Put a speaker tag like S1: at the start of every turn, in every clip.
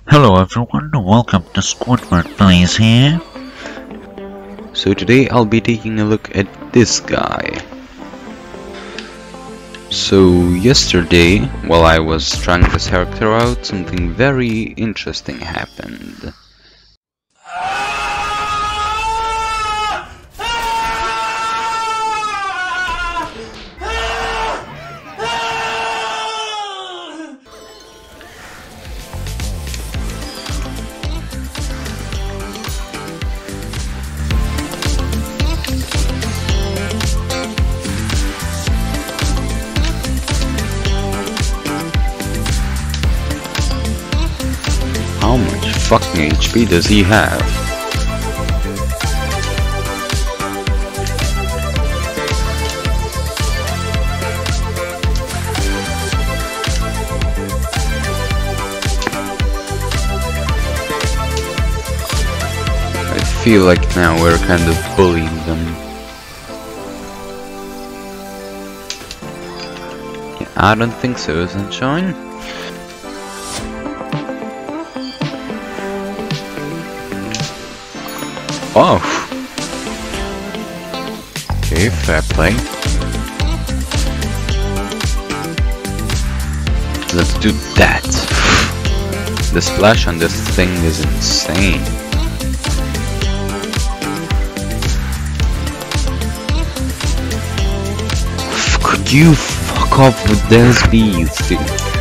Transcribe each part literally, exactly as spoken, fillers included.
S1: Hello everyone, welcome to Squidward Plays here.
S2: So today I'll be taking a look at this guy. So yesterday, while I was trying this character out, something very interesting happened. How much fucking H P does he have? I feel like now we're kind of bullying them. Yeah, I don't think so, Sunshine. Oh! Okay, fair play. Let's do that. The splash on this thing is insane. Could you fuck off with those bees, dude?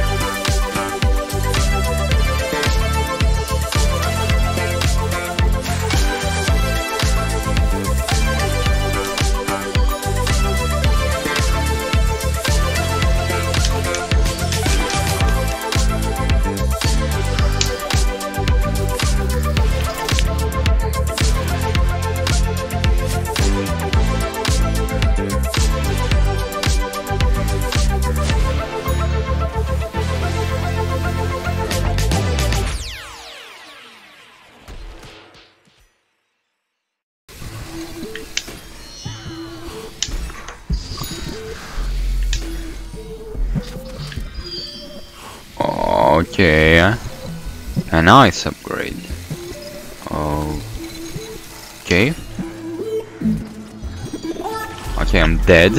S2: Okay, a nice upgrade. Okay. Okay, I'm dead.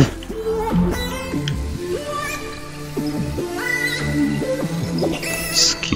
S2: Skip.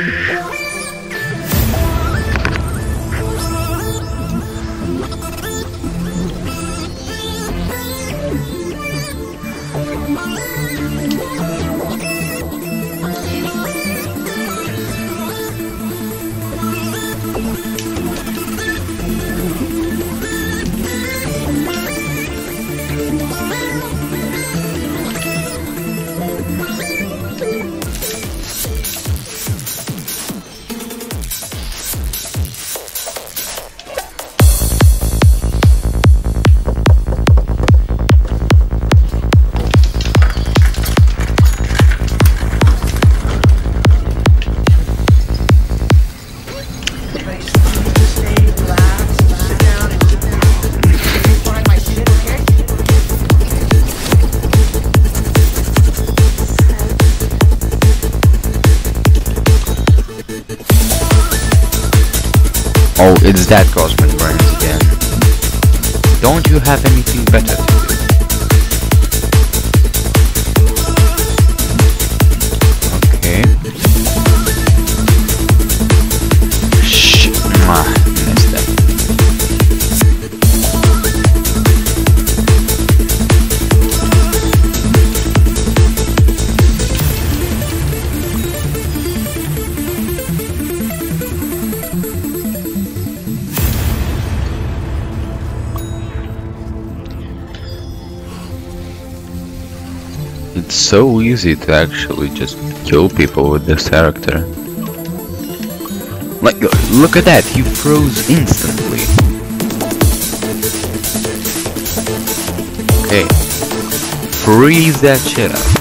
S2: Oh, it's that Cosmic Brains again. Don't you have anything better to do? Okay. Shit, ah, missed that. It's so easy to actually just kill people with this character. Like, look at that, he froze instantly. Okay, freeze that shit up.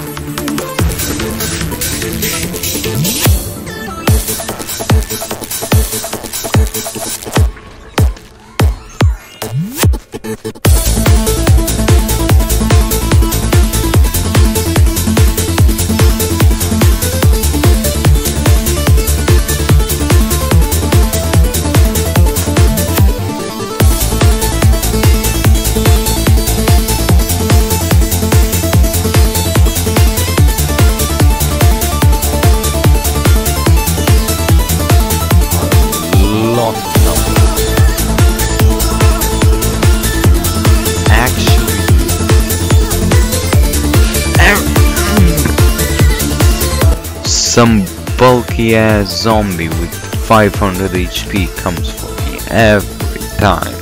S2: some bulky ass zombie with five hundred H P comes for me every time.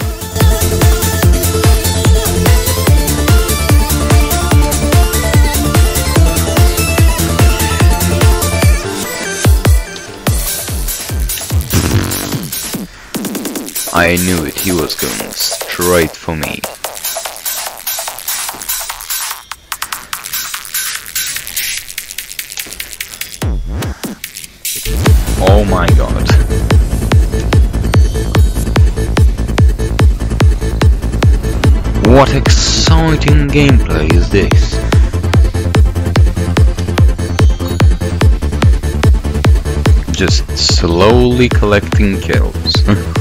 S2: I knew it, he was going straight for me. Oh my god. What exciting gameplay is this? Just slowly collecting kills.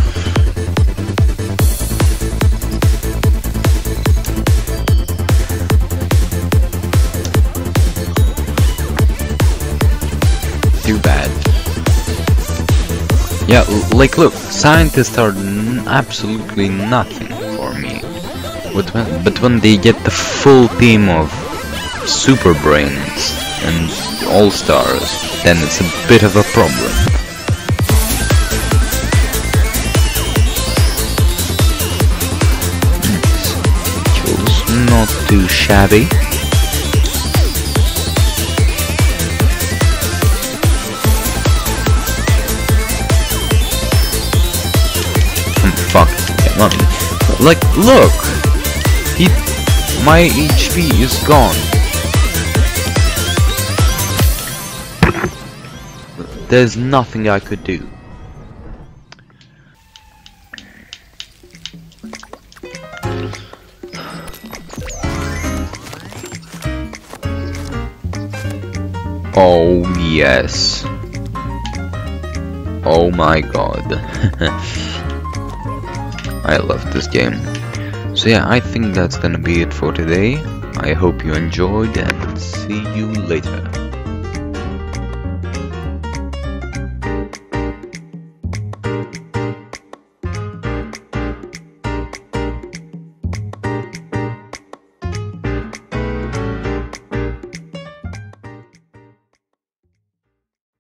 S2: Too bad. Yeah, like look, scientists are n absolutely nothing for me. But when, but when they get the full team of super brains and all-stars, then it's a bit of a problem. Kills not too shabby. Fuck, come on. Like, look! He... my H P is gone. There's nothing I could do. Oh, yes. Oh my god. I love this game. So yeah, I think that's gonna be it for today. I hope you enjoyed and see you later.